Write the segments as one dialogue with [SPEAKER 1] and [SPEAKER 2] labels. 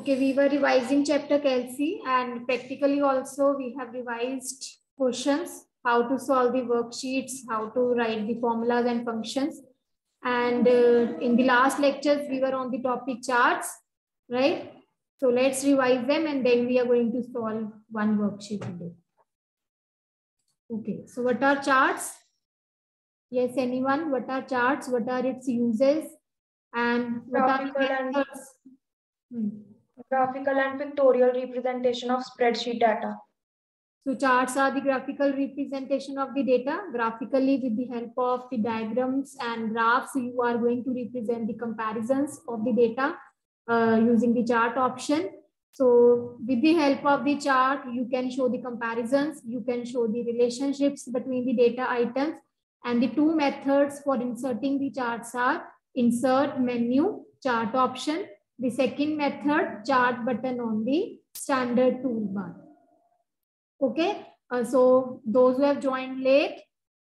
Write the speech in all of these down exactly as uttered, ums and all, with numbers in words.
[SPEAKER 1] Okay, we were revising chapter Kelsey, and practically also we have revised questions, how to solve the worksheets, how to write the formulas and functions. And uh, in the last lectures, we were on the topic charts, right? So let's revise them and then we are going to solve one worksheet today. Okay, so what are charts? Yes, anyone? What are charts? What are its uses? And what
[SPEAKER 2] Graphical
[SPEAKER 1] are the
[SPEAKER 2] and,
[SPEAKER 1] methods? Hmm.
[SPEAKER 2] graphical and pictorial representation of spreadsheet data.
[SPEAKER 1] So charts are the graphical representation of the data. Graphically, with the help of the diagrams and graphs, you are going to represent the comparisons of the data uh, using the chart option. So with the help of the chart, you can show the comparisons, you can show the relationships between the data items, and the two methods for inserting the charts are insert menu, chart option. The second method, chart button on the standard toolbar. Okay, uh, so those who have joined late,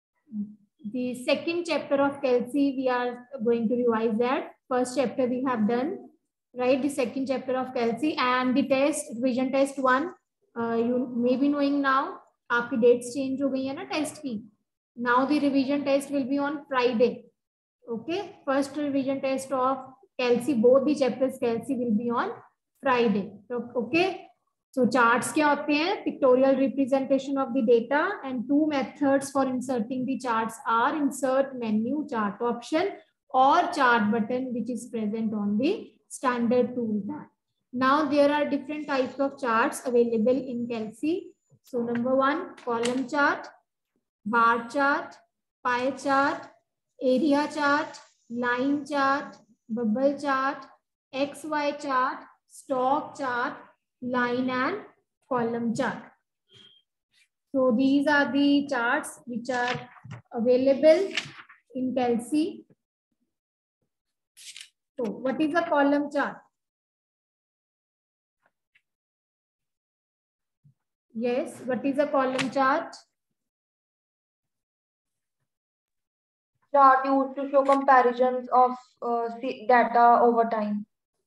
[SPEAKER 1] the second chapter of Kelsey, we are going to revise that. First chapter we have done, right? The second chapter of Kelsey and the test, revision test one, uh, you may be knowing now, आपकी dates change हो गई है ना test की. Now the revision test will be on Friday. Okay, first revision test of Kelsey, both the chapters Kelsey will be on Friday. So, okay. So charts क्या होते हैं? Pictorial representation of the data, and two methods for inserting the charts are insert menu, chart option, or chart button, which is present on the standard toolbar. Now there are different types of charts available in Kelsey. So number one, column chart, bar chart, pie chart, area chart, line chart, bubble chart, X Y chart, stock chart, line and column chart. So these are the charts which are available in Kelsey. So what is a column chart? Yes, what is a column chart?
[SPEAKER 2] Chart used to show comparisons of uh, data over time.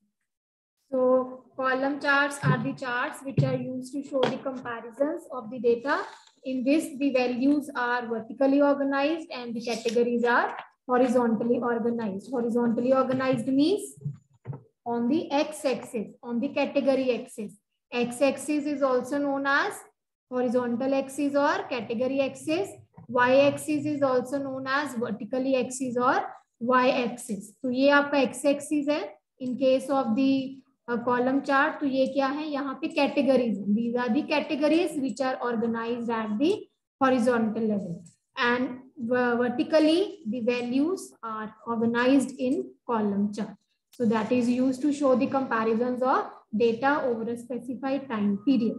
[SPEAKER 1] So column charts are the charts which are used to show the comparisons of the data. In this, the values are vertically organized and the categories are horizontally organized. Horizontally organized means on the x-axis, on the category axis. X-axis is also known as horizontal axis or category axis. Y-axis is also known as vertically axis or y-axis. तो ये आपका x-axis है. In case of the uh, column chart, तो ये क्या है? यहाँ पे categories. These are the categories which are organized at the horizontal level. And uh, vertically, the values are organized in column chart. So that is used to show the comparisons of data over a specified time period.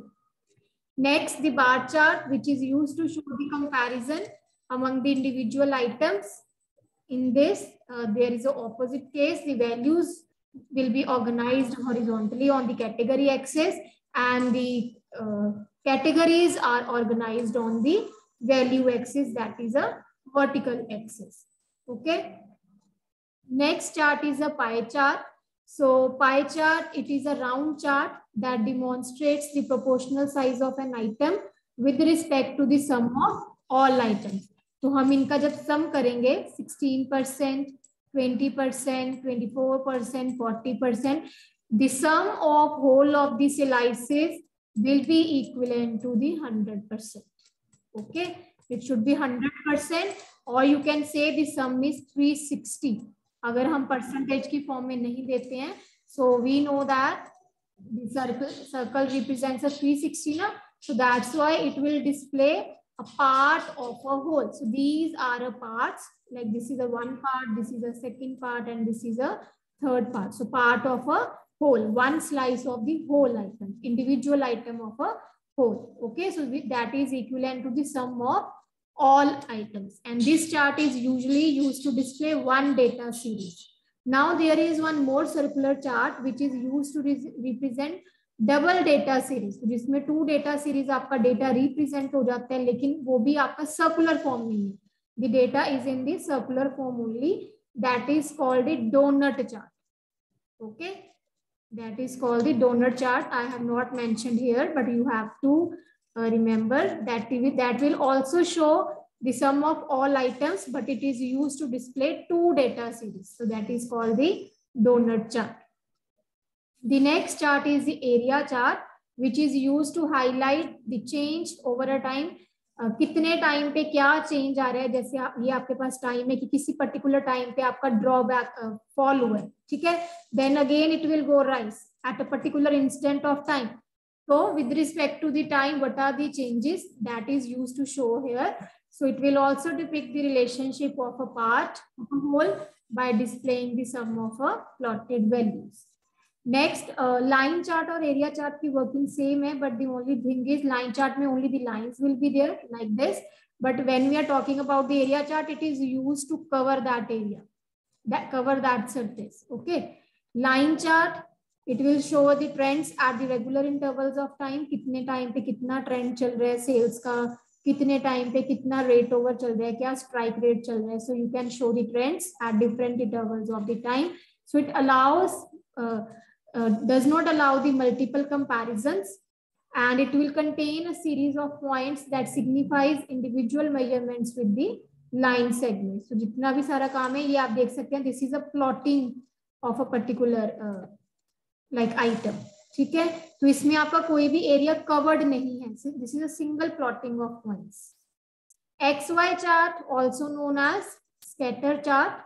[SPEAKER 1] Next, the bar chart, which is used to show the comparison among the individual items. In this, uh, there is an opposite case. The values will be organized horizontally on the category axis, and the uh, categories are organized on the value axis, that is a vertical axis. Okay. Next chart is a pie chart. So pie chart, it is a round chart that demonstrates the proportional size of an item with respect to the sum of all items. तो हम इनका जब sum करेंगे sixteen percent, twenty percent, twenty-four percent, forty percent, the sum of whole of the slices will be equivalent to the one hundred percent. Okay, it should be one hundred percent, or you can say the sum is three sixty. अगर हम percentage की form में नहीं देते हैं, so we know that the circle circle represents a three sixty ना, so that's why it will display a part of a whole. So these are a parts, like this is a one part, this is a second part, and this is a third part. So part of a whole, one slice of the whole item, individual item of a whole. Okay, so that is equivalent to the sum of all items, and this chart is usually used to display one data series. Now there is one more circular chart which is used to represent double data series, जिसमें two data series आपका data represent हो जाता है, लेकिन वो भी आपका circular form नहीं है. The data is in the circular form only. That is called a donut chart. Okay. That is called the donut chart. I have not mentioned here, but you have to uh, remember that that will also show the sum of all items, but it is used to display two data series. So that is called the donut chart. The next chart is the area chart, which is used to highlight the change over a time. Uh, कितने time पे क्या change आ रहा है, जैसे आप, ये आपके पास time है कि किसी पर्टिकुलर टाइम पे आपका ड्रॉबैक फॉल हुआ है, ठीक है, then again it will go rise at a particular instant of time. So with respect to the time, what are the changes that is used to show here? So it will also depict the relationship of a part of a whole by displaying the sum of a plotted values. Next, uh, line chart or area chart की working same है, but the only thing is line chart में only the lines will be there like this. But when we are talking about the area chart, it is used to cover that area, that cover that surface. Okay, line chart, it will show the trends at the regular intervals of time. कितने time पे कितना trend चल रहा है sales का, कितने time पे कितना rate over चल रहा है, क्या strike rate चल रहा है. So you can show the trends at different intervals of the time. So it allows uh, uh, does not allow the multiple comparisons, and it will contain a series of points that signifies individual measurements with the line segments. So जितना भी सारा काम है ये आप देख सकते हैं. This is a plotting of a particular uh, like item. ठीक है, तो इसमें आपका कोई भी एरिया कवर्ड नहीं है. This is a single plotting of points. X Y chart also known as scatter chart.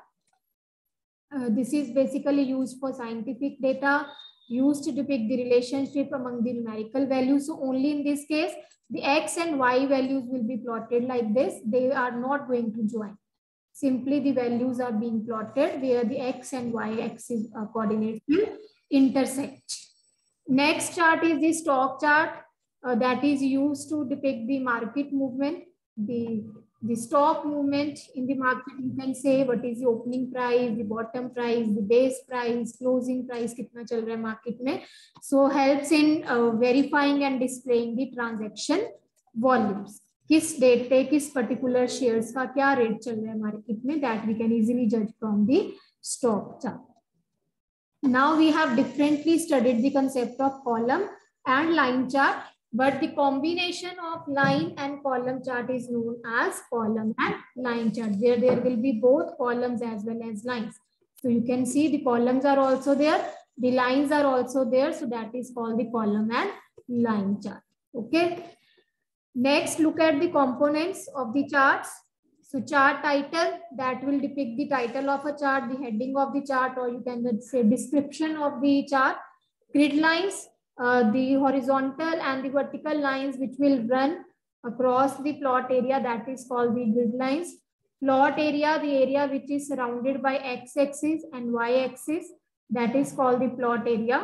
[SPEAKER 1] This is basically used for scientific data, used to depict the relationship among the numerical values. So only in this case the x and y values will be plotted like this. They are not going to join. Simply the values are being plotted where the x and y axis uh, coordinates will intersect. Next chart is the stock chart uh, that is used to depict the market movement, the the stock movement in the market. You can say what is the opening price, the bottom price, the base price, closing price कितना चल रहा है market में. So helps in uh, verifying and displaying the transaction volumes. किस date पे किस particular shares का क्या रेट चल रहा है market में, that we can easily judge from the stock chart. Now we have differently studied the concept of column and line chart, but the combination of line and column chart is known as column and line chart, where there will be both columns as well as lines. So you can see the columns are also there, the lines are also there, so that is called the column and line chart. Okay, next look at the components of the charts. So chart title, that will depict the title of a chart, the heading of the chart, or you can say description of the chart. Grid lines, uh, the horizontal and the vertical lines which will run across the plot area, that is called the grid lines. Plot area, the area which is surrounded by x-axis and y-axis, that is called the plot area.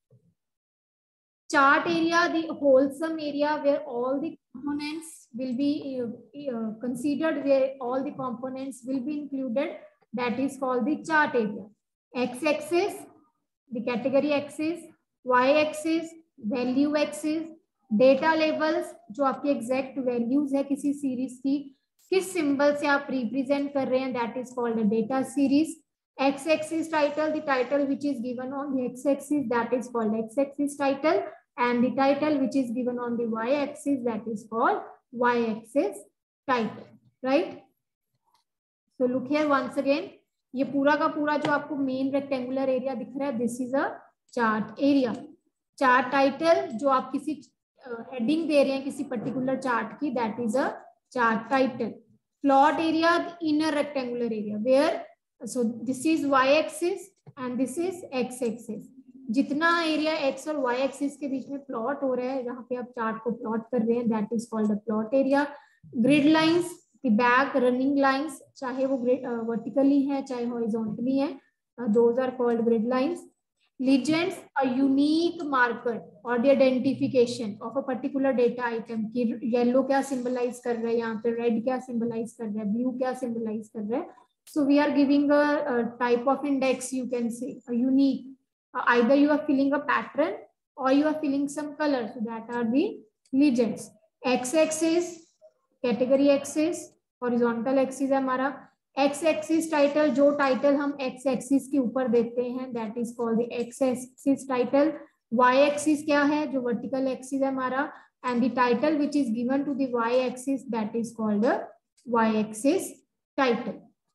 [SPEAKER 1] Chart area, the wholesome area where all the components will be uh, uh, considered, where all the components will be included, that is called the chart area. X-axis, the category axis, y-axis, value axis, data labels, जो आपकी exact values है किसी series की, किस symbol से आप represent कर रहे हैं, that is called a data series. X-axis title, the title which is given on the x-axis, that is called x-axis title, and the title which is given on the y-axis, that is called y-axis title, right? So look here once again, ये पूरा का पूरा जो आपको main rectangular area दिख रहा है, this is a chart area. Chart title, जो आप किसी heading दे रहे हैं किसी particular chart की, that is a chart title. Plot area, the inner rectangular area, where so this is y-axis and this is x-axis. जितना एरिया x और y axis के बीच में प्लॉट हो रहा है, जहाँ पे आप चार्ट को प्लॉट कर रहे हैं, that is called the plot area. Grid lines, the back running lines, चाहे वो वर्टिकली है चाहे हॉरिजॉन्टली है, those are called grid lines. Legends, a unique marker और the identification of a particular data item की येलो क्या symbolise कर रहा है, यहाँ पे रेड क्या सिंबलाइज कर रहा है, ब्लू क्या सिंबलाइज कर रहा है. So we are giving a, a type of index, you can say a unique. Uh, either you are filling a pattern or you are filling some color. So that are the legends. X-axis, category axis, horizontal axis है हमारा. X axis title, जो title हम X axis के ऊपर देते हैं that is called the X axis title. Y axis क्या है, जो वर्टिकल एक्सिस है हमारा, and the title which is given to the Y axis that is called Y axis title.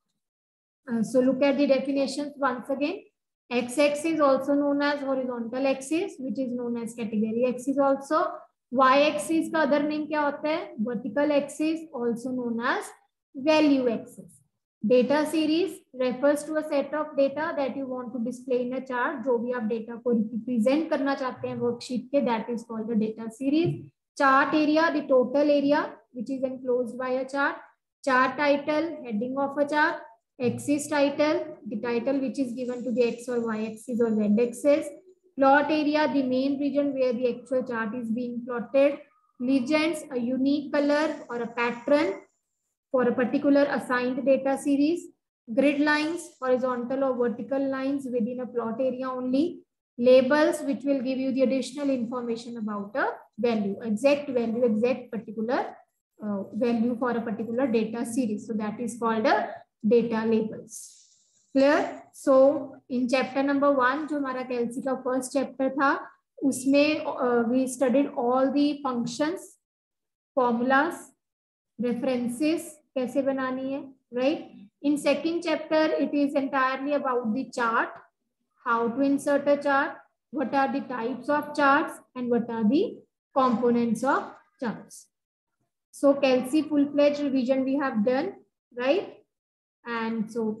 [SPEAKER 1] So look at the definitions once again. X axis also known as horizontal axis, which is known as category axis also. Y axis का other name क्या होता है, vertical axis, also known as value axis. Data series refers to a set of data that you want to display in a chart. जो भी आप data को represent करना चाहते हैं worksheet के, that is called the data series. Chart area, the total area which is enclosed by a chart. Chart title, heading of a chart. Axis title, the title which is given to the x or y axis or z axis. Plot area, the main region where the actual chart is being plotted. Legends, a unique color or a pattern for a particular assigned data series. Grid lines, horizontal or vertical lines within a plot area only. Labels, which will give you the additional information about a value, exact value, exact particular uh, value for a particular data series. So that is called a data labels. Clear? So in chapter number one, जो हमारा कैल्सी का first chapter था, उसमें uh, we studied all the functions, formulas, references कैसे बनानी है, right? In second chapter, it is entirely about the chart, how to insert a chart, what are the types of charts, and what are the components of charts. So कैल्सी full-fledged revision we have done, right? And so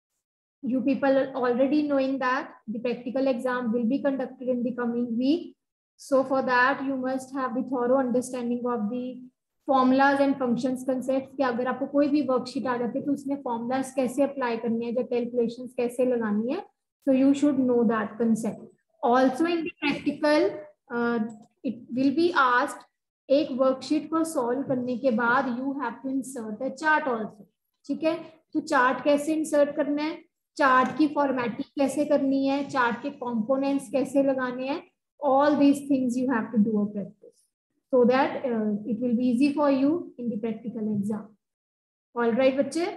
[SPEAKER 1] you people are already knowing that the practical exam will be conducted in the coming week. So for that you must have the thorough understanding of the formulas and functions concepts. कि अगर आपको कोई भी worksheet आ जाती है तो उसमें formulas कैसे apply करनी है, जो calculations कैसे लगानी है, so you should know that concept. Also in the practical uh, it will be asked, एक worksheet को solve करने के बाद you have to insert a chart also. ठीक है, तो चार्ट कैसे इंसर्ट करना है, चार्ट की फॉर्मेटिंग कैसे करनी है, चार्ट के कंपोनेंट्स कैसे लगाने हैं, all these things you have to do a practice so that uh, it will be easy for you in the practical exam. All right बच्चे,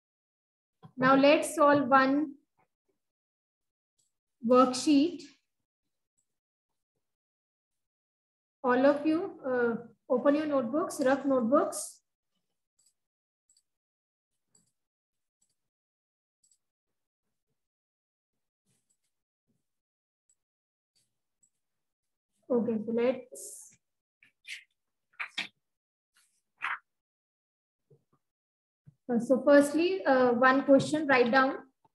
[SPEAKER 1] now let's solve one worksheet. All of you uh, open your notebooks, rough notebooks. Okay, so let's uh, so firstly uh, one question, write down.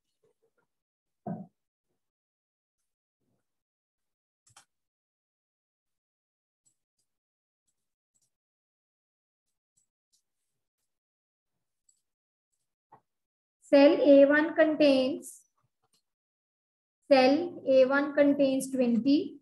[SPEAKER 1] Cell A one contains cell A one contains twenty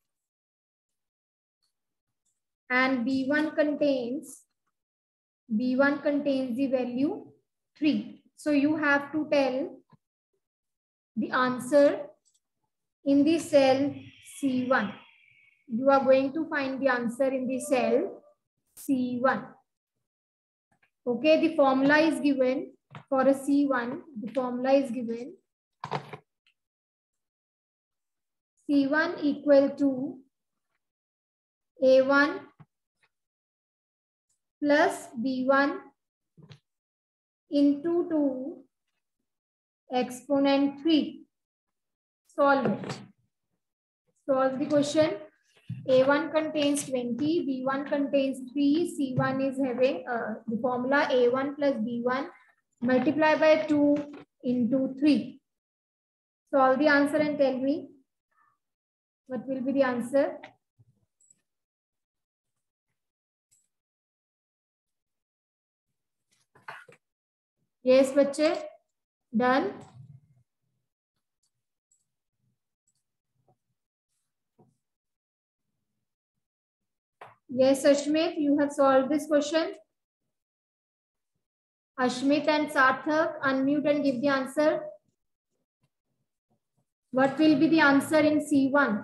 [SPEAKER 1] and B one contains B one contains the value three. So you have to tell the answer in the cell C one. You are going to find the answer in the cell C one. Okay, the formula is given for a C one. The formula is given C one equal to A one plus B one into two exponent three. Solve it. Solve the question. A one contains twenty, B one contains three, C one is having uh, the formula A one plus B one multiply by two into three. Solve the answer and tell me what will be the answer. Yes, बच्चे, done. Yes, Ashmit, you have solved this question. Ashmit and Sarthak, unmute and give the answer. What will be the answer in C one?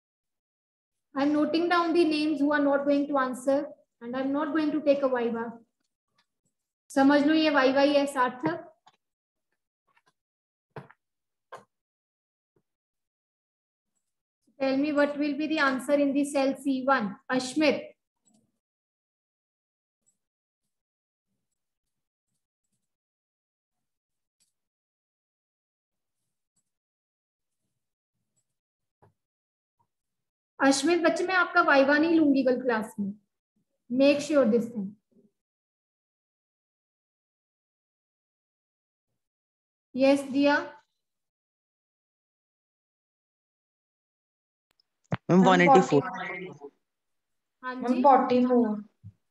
[SPEAKER 1] I'm noting down the names who are not going to answer, and I'm not going to take a viva. समझ लो ये Y Y है सार्थक। Tell me what will be the answer in the cell C one. Ashmit. Ashmit बच्चे मैं आपका viva नहीं लूंगी कल क्लास में, make sure this thing. Yes दिया।
[SPEAKER 3] Ma'am one eighty four.
[SPEAKER 1] हाँ
[SPEAKER 2] ma'am
[SPEAKER 1] G
[SPEAKER 2] forty four.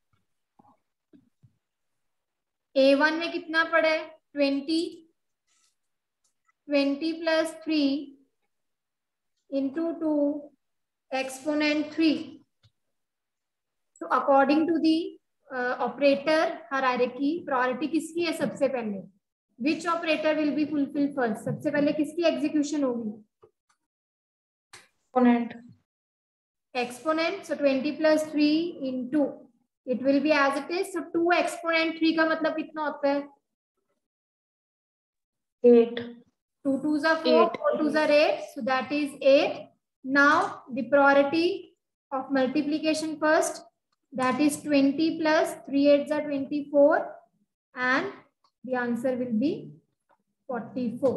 [SPEAKER 1] A one में कितना पड़ा है? Twenty. Twenty plus three into two exponent three. तो according to the operator hierarchy, priority किसकी है सबसे पहले? Which operator will be fulfil first? सबसे पहले किसकी एग्जीक्यूशन होगी?
[SPEAKER 2] Exponent.
[SPEAKER 1] Exponent. So twenty plus three into it will be as it is. So to exponent three का मतलब कितना होता है?
[SPEAKER 2] Eight.
[SPEAKER 1] Two twos are four, four twos are eight, so that is eight. Now the priority of multiplication first, that is twenty plus three eights are twenty-four and the answer will be forty-four.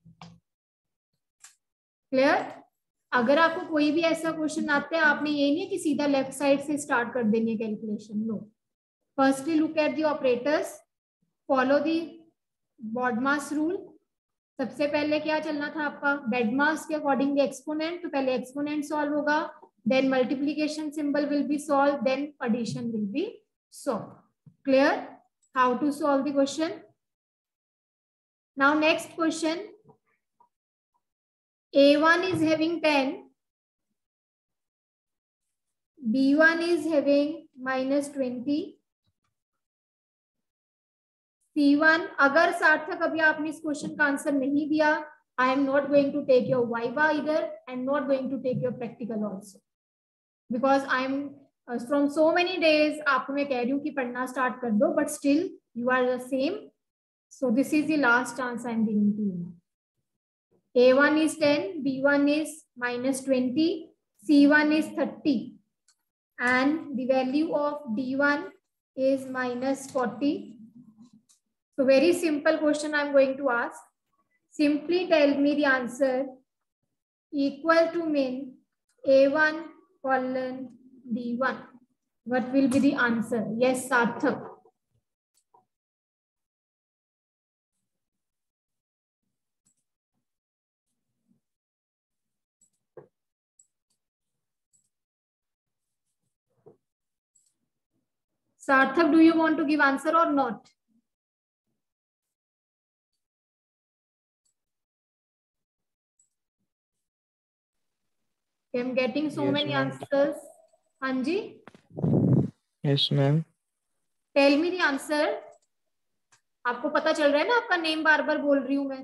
[SPEAKER 1] Clear? अगर आपको कोई भी ऐसा question आता है, आपने ये नहीं कि सीधा लेफ्ट साइड से स्टार्ट कर देनी है calculation, no. Firstly look at the operators, follow the BODMAS rule. सबसे पहले क्या चलना था आपका? बेडमास के अकॉर्डिंग एक्सपोनेंट, तो पहले एक्सपोनेंट सॉल्व होगा, then multiplication symbol will be solve, then addition will be solve. Clear how to solve the question? Now next question, A one is having ten, B one is having minus twenty, C one, अगर सार्थक अभी आपने इस question का answer नहीं दिया, I am not going to take your viva either and not going to take your practical also, because I am uh, from so many days आपको मैं कह रही हूँ कि पढ़ना स्टार्ट कर दो, but still you are the same. So this is the last chance I am giving to you. A one is ten, B one is minus twenty, C one is thirty, and the value of D one is minus forty. So very simple question I am going to ask. Simply tell me the answer equal to min A one colon D one. What will be the answer? Yes, Sarthak. Sarthak, do you want to give answer or not? I am getting so
[SPEAKER 3] Yes,
[SPEAKER 1] many
[SPEAKER 3] ma'am.
[SPEAKER 1] answers. Anji,
[SPEAKER 3] yes ma'am.
[SPEAKER 1] tell me the answer. आपको पता चल रहा है ना, आपका name bar बार बोल रही हूं मैं.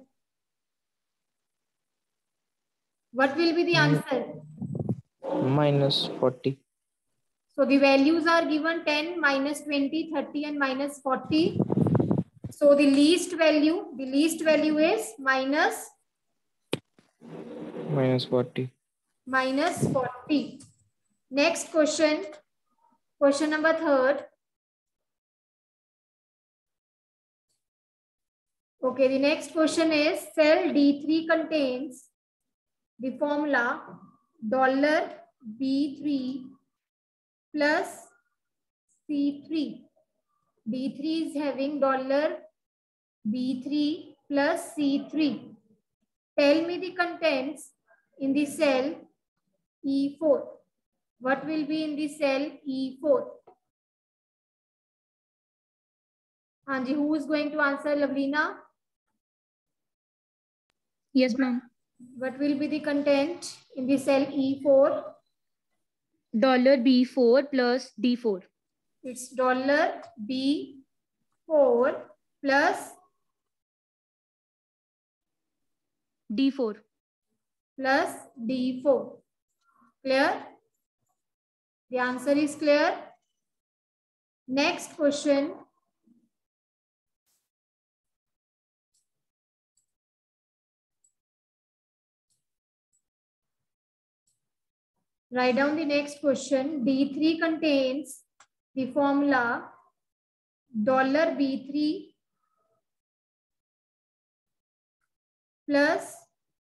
[SPEAKER 1] What will be the answer?
[SPEAKER 3] minus forty.
[SPEAKER 1] So the values are given ten, minus twenty, thirty and minus forty. So the least value, the least value is minus
[SPEAKER 3] minus forty.
[SPEAKER 1] minus forty. Next question, question number third. Okay, the next question is cell D three contains the formula dollar B three plus C three. D three is having dollar B three plus C three. Tell me the contents in the cell E four. What will be in the cell E four? Anji, who is going to answer? Lavlina?
[SPEAKER 4] Yes, ma'am.
[SPEAKER 1] What will be the content in the cell E four?
[SPEAKER 4] Dollar B four plus D four.
[SPEAKER 1] It's dollar B four plus
[SPEAKER 4] D four.
[SPEAKER 1] plus D four. Clear? The answer is clear. Next question. Write down the next question. D three contains the formula dollar B three plus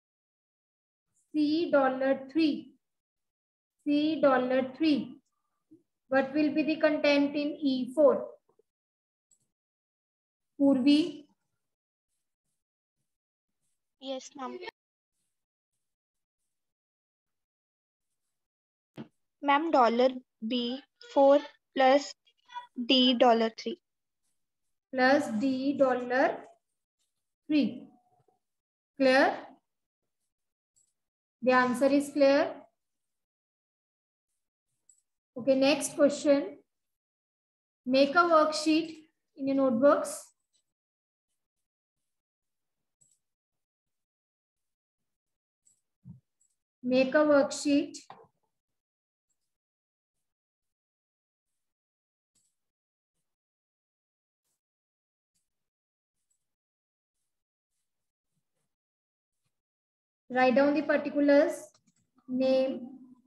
[SPEAKER 1] C dollar three. C dollar three. What will be the content in E four? Purvi?
[SPEAKER 5] Yes, ma'am. Ma'am, dollar B four plus D dollar three.
[SPEAKER 1] Plus D dollar three. Clear? The answer is clear. Okay, next question. Make a worksheet in your notebooks. Make a worksheet. Write down the particulars, name,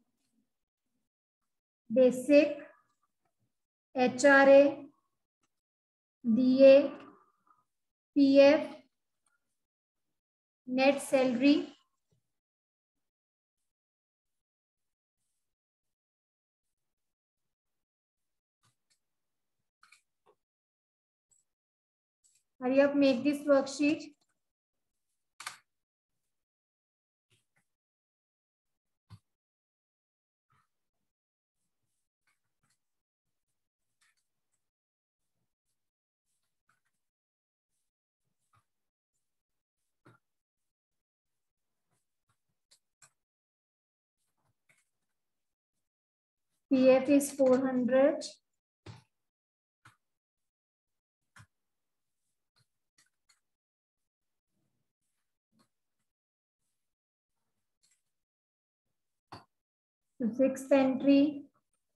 [SPEAKER 1] basic, H R A, D A, P F, net salary, hurry up, make this worksheet. P F is four hundred. So sixth entry.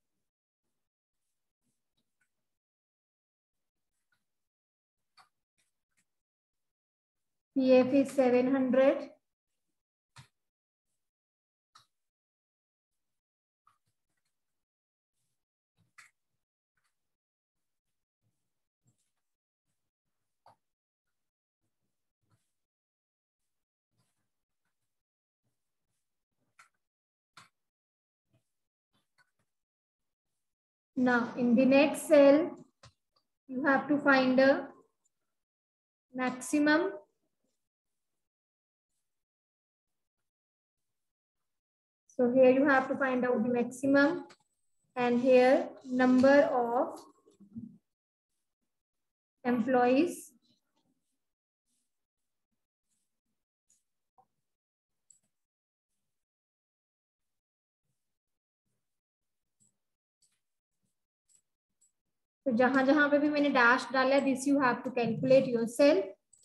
[SPEAKER 1] P F is seven hundred. Now, in the next cell, you have to find a maximum. So here you have to find out the maximum, and here number of employees. तो जहां जहां पे भी मैंने dash डाला, this you have to calculate yourself.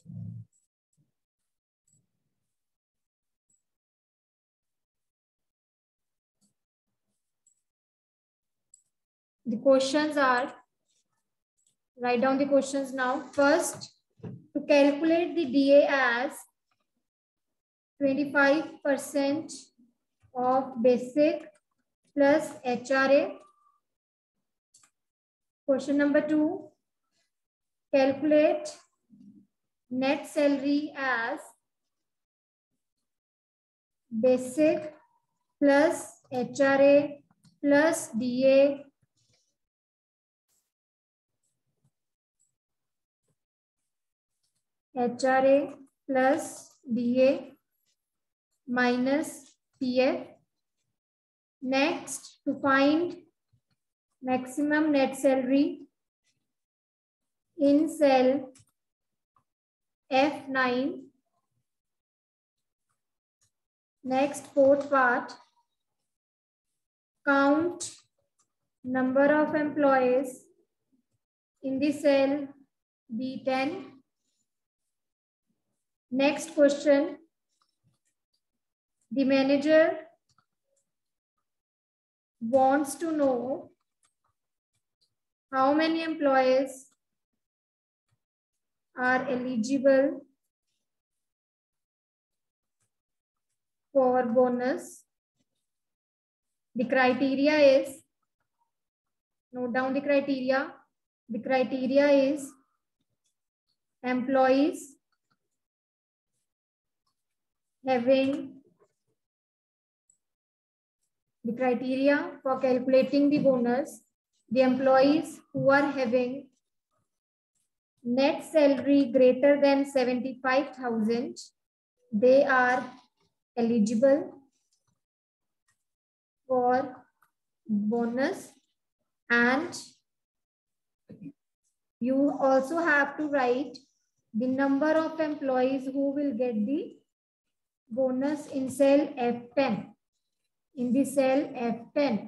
[SPEAKER 1] The questions are, write down the questions now. First, to calculate the D A as twenty-five percent of basic plus H R A. Question number two, calculate net salary as basic plus H R A plus D A H R A plus D A minus P F. Next, to find maximum net salary in cell F nine. Next, fourth part, count number of employees in the cell B ten. Next question, the manager wants to know how many employees are eligible for bonus. The criteria is, note down the criteria. The criteria is employees having, the criteria for calculating the bonus, the employees who are having net salary greater than seventy-five thousand, they are eligible for bonus, and you also have to write the number of employees who will get the bonus in cell F ten. In the cell F ten.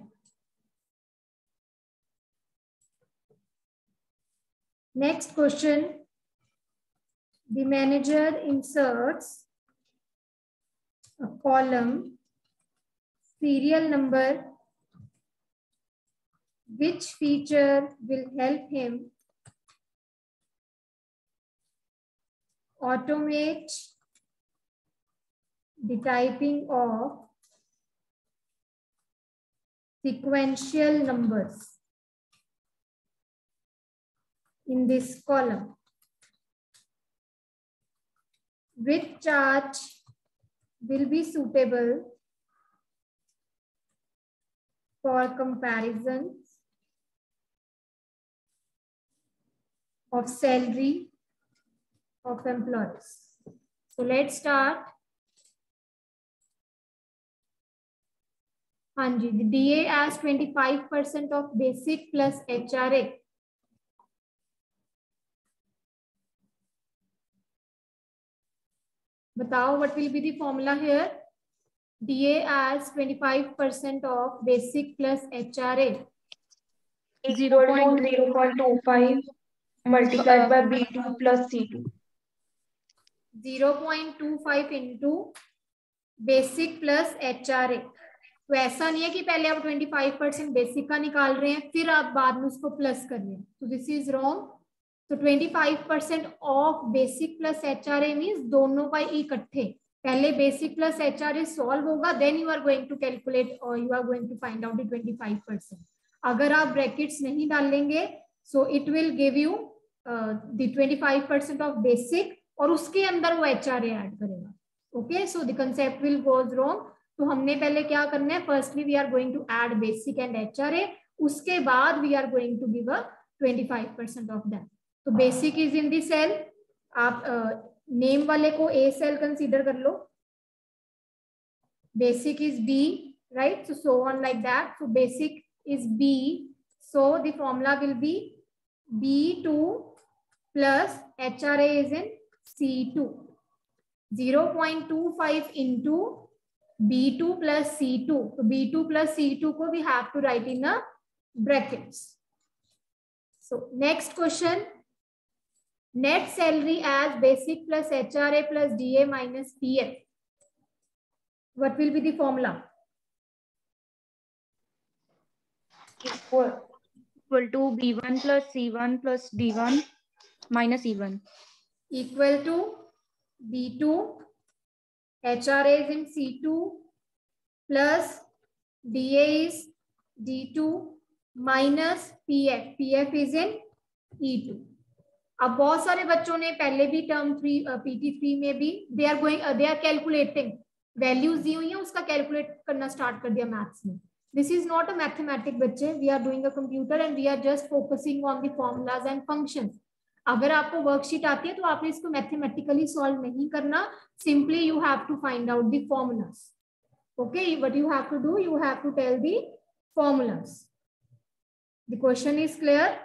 [SPEAKER 1] Next question. The manager inserts a column, serial number, which feature will help him automate the typing of sequential numbers in this column. Which chart will be suitable for comparisons of salary of employees? So let's start. हाँ जी, the D A as twenty-five percent of basic plus H R A. बताओ, what will be the formula here? D A as twenty-five percent of basic plus H R A.
[SPEAKER 2] Equal to zero point two five multiplied by B two plus C two.
[SPEAKER 1] zero point two five into basic plus H R A. तो ऐसा नहीं है कि पहले आप twenty-five percent basic का निकाल रहे हैं फिर आप बाद में उसको प्लस कर रहे हैं. तो दिस इज रॉन्ग. तो twenty-five percent of basic plus H R A means दोनों का इकट्ठे. पहले basic plus H R A solve होगा, then you are going to calculate और you are going to find out the twenty-five percent. अगर आप brackets नहीं डालेंगे so it will give you the twenty-five percent of basic और उसके अंदर वो H R A ऐड करेगा. Okay, so the concept will goes wrong. तो हमने पहले क्या करना है, firstly we are going to add basic and H R A, उसके बाद we are going to give a twenty-five percent of that. तो basic is in the cell. आप नेम uh, वाले को ए सेल कंसीडर कर लो. Basic is B, right? So so on like that. So basic is B, so the formula will be B two plus H R A is in C two. zero point two five into B two plus C two. So B two plus C two को we have to write in a brackets. So next question. Net salary as basic plus H R A plus D A minus P F. What will be the formula?
[SPEAKER 2] Equal.
[SPEAKER 4] Equal to B one plus C one plus D one minus E one.
[SPEAKER 1] Equal to B two. H R A is in C two plus D A is D two minus P F. P F is in E two. अब बहुत सारे बच्चों ने पहले भी term three P T three में भी they are going they are calculating values दी हुई है, उसका कैलकुलेट करना स्टार्ट कर दिया मैथ्स में. This is not a mathematic बच्चे. We are doing a computer and we are just focusing on the formulas and functions. अगर आपको वर्कशीट आती है तो आपने इसको मैथमेटिकली सॉल्व नहीं करना. Simply you have to find out the formulas. Okay, what you have to do, you have to tell the formulas. The question is clear?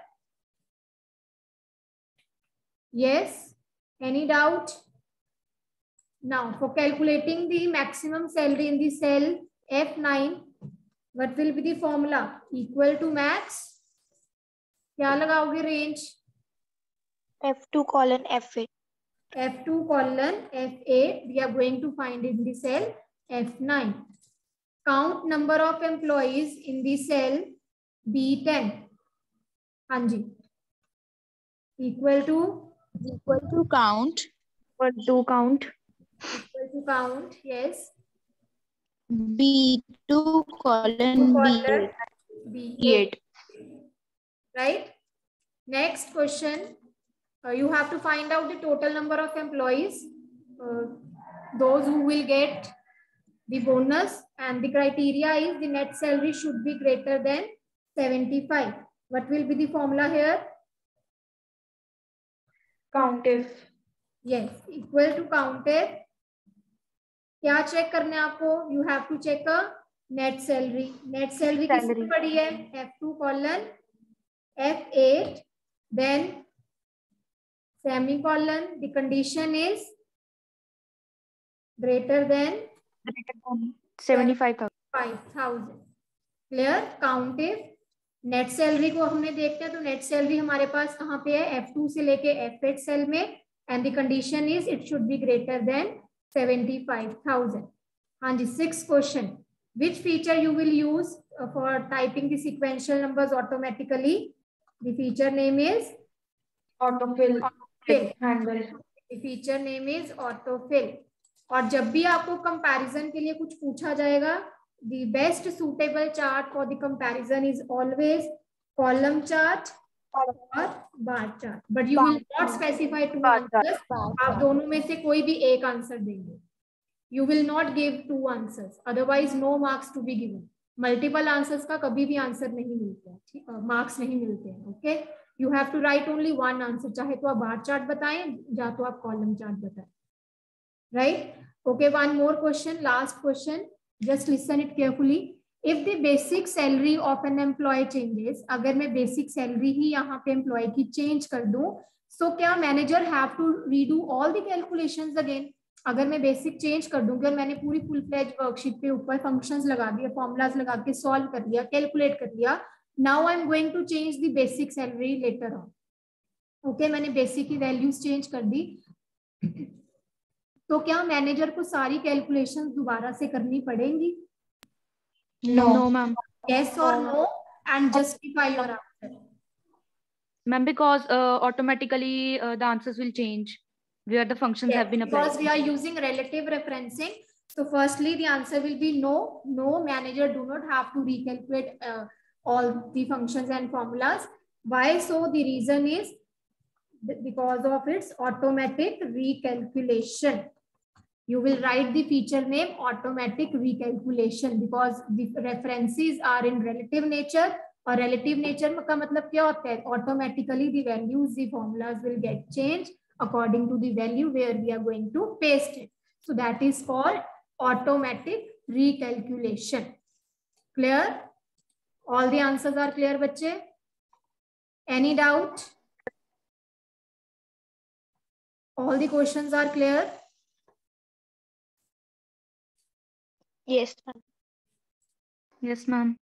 [SPEAKER 1] Yes, any doubt? Now for calculating the maximum salary in the cell F nine, what will be the formula? Equal to max. क्या लगाओगे range?
[SPEAKER 5] F two colon F eight.
[SPEAKER 1] F two colon F eight. We are going to find in the cell F nine. Count number of employees in the cell B ten. हाँ जी. Equal to
[SPEAKER 6] Equal to count.
[SPEAKER 4] Equal to count.
[SPEAKER 1] equal to count, yes.
[SPEAKER 5] B two colon B eight.
[SPEAKER 1] B
[SPEAKER 4] E
[SPEAKER 1] eight.
[SPEAKER 4] eight.
[SPEAKER 1] Right? Next question. Uh, you have to find out the total number of employees, uh, those who will get the bonus, and the criteria is the net salary should be greater than seventy-five. What will be the formula here?
[SPEAKER 2] COUNTIF.
[SPEAKER 1] Yes, equal to COUNTIF. क्या check करने आपको? You have to check a net salary. Net salary किसकी पड़ी है? F two colon F eight, then semicolon, the condition is greater than
[SPEAKER 4] seventy-five thousand.
[SPEAKER 1] Five thousand. Clear? COUNTIF net salary को हमने देखते हैं तो नेट सैलरी हमारे पास कहाँ पे है? एफ टू से लेके एफ एट सेल में, and the condition is it should be greater than seventy-five thousand. हाँ जी, sixth question. Which feature you will use uh, for typing the sequential numbers automatically? The feature name is
[SPEAKER 2] Autofill.
[SPEAKER 1] fill.
[SPEAKER 2] Handle.
[SPEAKER 1] The feature name is autofill. और जब भी आपको comparison के लिए कुछ पूछा जाएगा, the best suitable chart for the comparison is always column chart और bar chart. But you will not specify two answers. आप दोनों में से कोई भी एक आंसर देंगे. You will not give two answers, otherwise no marks to be given. Multiple answers का कभी भी आंसर नहीं मिलता है, मार्क्स नहीं मिलते हैं. Okay, you have to write only one answer. चाहे तो आप बार चार्ट बताएं या तो आप कॉलम चार्ट बताएं. Right? Okay, one more question, last question. Just listen it carefully. If the basic salary of an employee changes, अगर मैं basic salary ही यहाँ पे employee की change कर दूं, so क्या manager have to redo all the calculations again? अगर मैं basic change कर दूंगी और मैंने पूरी full fledged worksheet पे ऊपर functions लगा दिए, formulas लगा के solve कर लिया, calculate कर लिया, now I'm going to change the basic salary later on. Okay, मैंने basic की values change कर दी, तो क्या manager को सारी calculations दोबारा से करनी पड़ेंगी?
[SPEAKER 4] No, no, ma'am.
[SPEAKER 1] Yes or no, and justify your answer.
[SPEAKER 4] Ma'am, because uh, automatically uh, the answers will change where the functions
[SPEAKER 1] Yes,
[SPEAKER 4] have been applied.
[SPEAKER 1] because we are using relative referencing. So firstly, the answer will be no. No, manager do not have to recalculate uh, all the functions and formulas. Why so? The reason is because of its automatic recalculation. You will write the feature name automatic recalculation because the references are in relative nature. और relative nature का मतलब क्या होता है? Automatically the values, the formulas will get changed according to the value where we are going to paste it. So that is called automatic recalculation. Clear? All the answers are clear, बच्चे? Any doubt? All the questions are clear?
[SPEAKER 5] Yes, ma'am.
[SPEAKER 4] Yes, ma'am.